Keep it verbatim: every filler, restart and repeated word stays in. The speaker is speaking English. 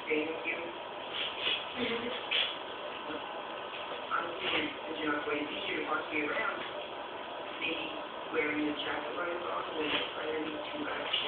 stay with you. Honestly, since you're not going to be here to possibly around, maybe wearing the jacket while you're gone will inspire me to uh,